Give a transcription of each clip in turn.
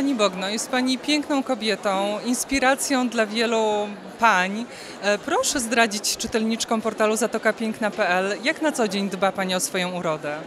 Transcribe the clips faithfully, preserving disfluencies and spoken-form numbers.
Pani Bogno, jest Pani piękną kobietą, inspiracją dla wielu pań. E, Proszę zdradzić czytelniczkom portalu zatoka piękna kropka p l, jak na co dzień dba Pani o swoją urodę?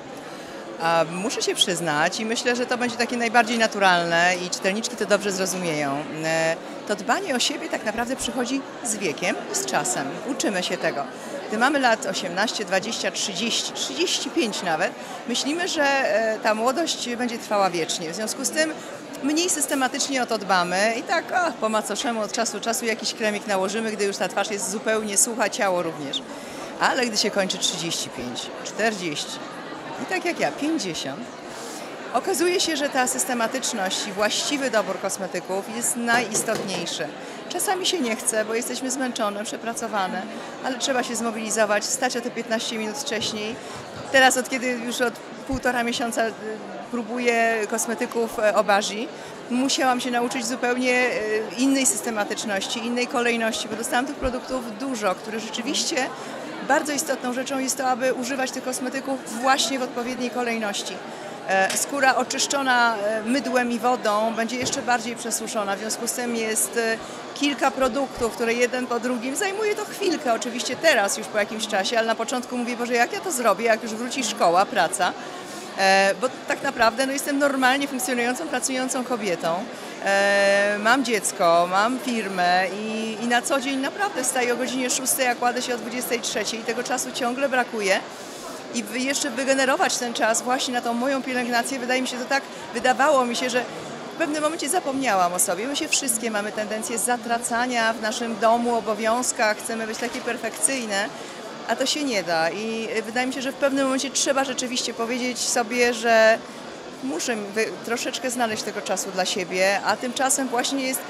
A muszę się przyznać i myślę, że to będzie takie najbardziej naturalne i czytelniczki to dobrze zrozumieją. E, To dbanie o siebie tak naprawdę przychodzi z wiekiem i z czasem. Uczymy się tego. Gdy mamy lat osiemnaście, dwadzieścia, trzydzieści, trzydzieści pięć nawet, myślimy, że e, ta młodość będzie trwała wiecznie. W związku z tym mniej systematycznie o to dbamy i tak o, po macoszemu od czasu do czasu jakiś kremik nałożymy, gdy już ta twarz jest zupełnie sucha, ciało również. Ale gdy się kończy trzydzieści pięć, czterdzieści i tak jak ja, pięćdziesiąt, okazuje się, że ta systematyczność i właściwy dobór kosmetyków jest najistotniejszy. Czasami się nie chce, bo jesteśmy zmęczone, przepracowane, ale trzeba się zmobilizować, wstać o te piętnaście minut wcześniej. Teraz, od kiedy już od półtora miesiąca próbuję kosmetyków Obagi, musiałam się nauczyć zupełnie innej systematyczności, innej kolejności, bo dostałam tych produktów dużo, które rzeczywiście bardzo istotną rzeczą jest to, aby używać tych kosmetyków właśnie w odpowiedniej kolejności. Skóra oczyszczona mydłem i wodą będzie jeszcze bardziej przesuszona, w związku z tym jest kilka produktów, które jeden po drugim, zajmuje to chwilkę, oczywiście teraz już po jakimś czasie, ale na początku mówię, Boże, jak ja to zrobię, jak już wróci szkoła, praca, bo tak naprawdę no, jestem normalnie funkcjonującą, pracującą kobietą. Mam dziecko, mam firmę i, i na co dzień naprawdę wstaję o godzinie szóstej, a kładę się o dwudziestej trzeciej i tego czasu ciągle brakuje. I jeszcze wygenerować ten czas właśnie na tą moją pielęgnację, wydaje mi się to tak, wydawało mi się, że w pewnym momencie zapomniałam o sobie. My się wszystkie mamy tendencję zatracania w naszym domu, obowiązkach, chcemy być takie perfekcyjne, a to się nie da. I wydaje mi się, że w pewnym momencie trzeba rzeczywiście powiedzieć sobie, że muszę troszeczkę znaleźć tego czasu dla siebie, a tymczasem właśnie jest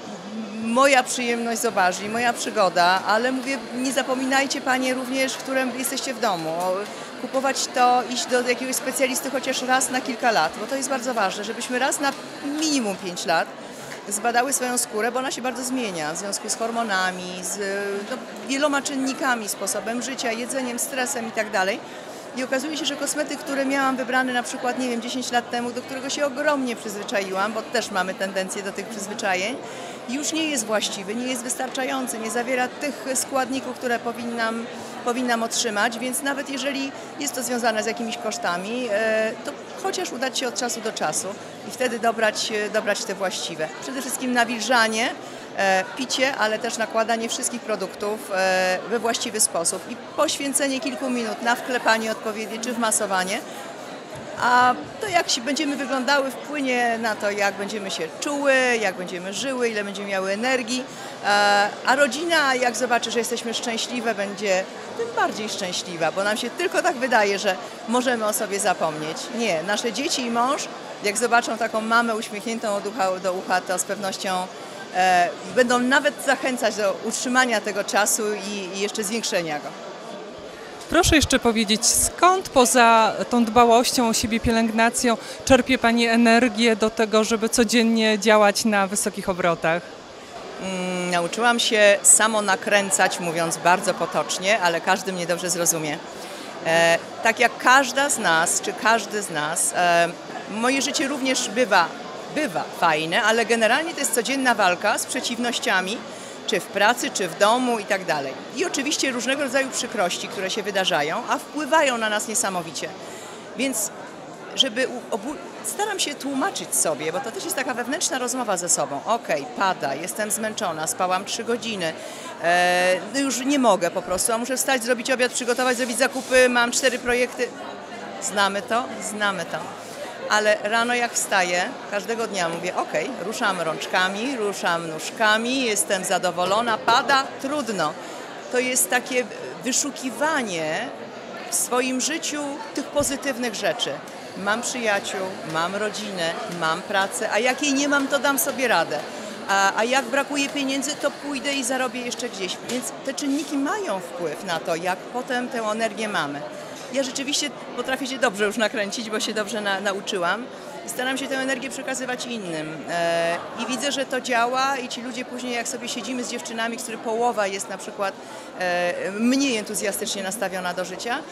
moja przyjemność z Obagi, moja przygoda, ale mówię, nie zapominajcie Panie również, w którym jesteście w domu. Kupować to, iść do jakiegoś specjalisty chociaż raz na kilka lat, bo to jest bardzo ważne, żebyśmy raz na minimum pięć lat zbadały swoją skórę, bo ona się bardzo zmienia w związku z hormonami, z no, wieloma czynnikami, sposobem życia, jedzeniem, stresem i tak dalej. I okazuje się, że kosmetyk, który miałam wybrany na przykład, nie wiem, dziesięć lat temu, do którego się ogromnie przyzwyczaiłam, bo też mamy tendencję do tych przyzwyczajeń, już nie jest właściwy, nie jest wystarczający, nie zawiera tych składników, które powinnam, powinnam otrzymać, więc nawet jeżeli jest to związane z jakimiś kosztami, to chociaż udać się od czasu do czasu i wtedy dobrać, dobrać te właściwe. Przede wszystkim nawilżanie, picie, ale też nakładanie wszystkich produktów we właściwy sposób i poświęcenie kilku minut na wklepanie odpowiednie czy wmasowanie, a to jak się będziemy wyglądały wpłynie na to, jak będziemy się czuły, jak będziemy żyły, ile będziemy miały energii, a rodzina jak zobaczy, że jesteśmy szczęśliwe, będzie tym bardziej szczęśliwa, bo nam się tylko tak wydaje, że możemy o sobie zapomnieć. Nie, nasze dzieci i mąż, jak zobaczą taką mamę uśmiechniętą od ucha do ucha, to z pewnością E, będą nawet zachęcać do utrzymania tego czasu i, i jeszcze zwiększenia go. Proszę jeszcze powiedzieć, skąd poza tą dbałością o siebie, pielęgnacją, czerpie Pani energię do tego, żeby codziennie działać na wysokich obrotach? Mm, nauczyłam się samo nakręcać, mówiąc bardzo potocznie, ale każdy mnie dobrze zrozumie. E, tak jak każda z nas, czy każdy z nas, e, moje życie również bywa Bywa fajne, ale generalnie to jest codzienna walka z przeciwnościami, czy w pracy, czy w domu i tak dalej. I oczywiście różnego rodzaju przykrości, które się wydarzają, a wpływają na nas niesamowicie. Więc żeby obu... staram się tłumaczyć sobie, bo to też jest taka wewnętrzna rozmowa ze sobą. Okej, pada, jestem zmęczona, spałam trzy godziny, eee, już nie mogę po prostu, a muszę wstać, zrobić obiad, przygotować, zrobić zakupy, mam cztery projekty. Znamy to? Znamy to. Ale rano jak wstaję, każdego dnia mówię, ok, ruszam rączkami, ruszam nóżkami, jestem zadowolona, pada, trudno. To jest takie wyszukiwanie w swoim życiu tych pozytywnych rzeczy. Mam przyjaciół, mam rodzinę, mam pracę, a jak jej nie mam, to dam sobie radę. A, a jak brakuje pieniędzy, to pójdę i zarobię jeszcze gdzieś. Więc te czynniki mają wpływ na to, jak potem tę energię mamy. Ja rzeczywiście potrafię się dobrze już nakręcić, bo się dobrze na, nauczyłam i staram się tę energię przekazywać innym. E, I widzę, że to działa i ci ludzie później, jak sobie siedzimy z dziewczynami, z których połowa jest na przykład e, mniej entuzjastycznie nastawiona do życia,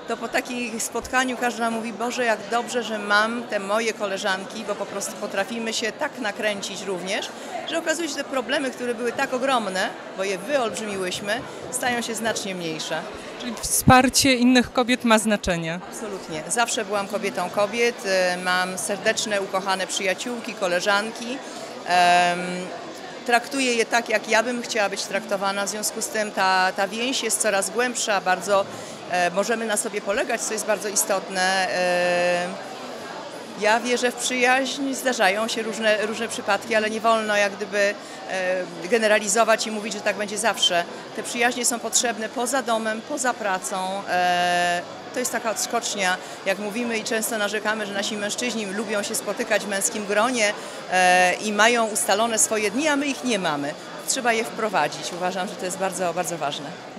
to po takim spotkaniu każda mówi: Boże, jak dobrze, że mam te moje koleżanki, bo po prostu potrafimy się tak nakręcić również, że okazuje się, że te problemy, które były tak ogromne, bo je wyolbrzymiłyśmy, stają się znacznie mniejsze. Czyli wsparcie innych kobiet ma znaczenie. Absolutnie. Zawsze byłam kobietą kobiet, mam serdeczne, ukochane przyjaciółki, koleżanki. Traktuję je tak, jak ja bym chciała być traktowana, w związku z tym ta, ta więź jest coraz głębsza, bardzo e, możemy na sobie polegać, co jest bardzo istotne. E, ja wierzę w przyjaźń, zdarzają się różne, różne przypadki, ale nie wolno jak gdyby e, generalizować i mówić, że tak będzie zawsze. Te przyjaźnie są potrzebne poza domem, poza pracą. E, To jest taka odskocznia, jak mówimy i często narzekamy, że nasi mężczyźni lubią się spotykać w męskim gronie e, i mają ustalone swoje dni, a my ich nie mamy. Trzeba je wprowadzić. Uważam, że to jest bardzo, bardzo ważne.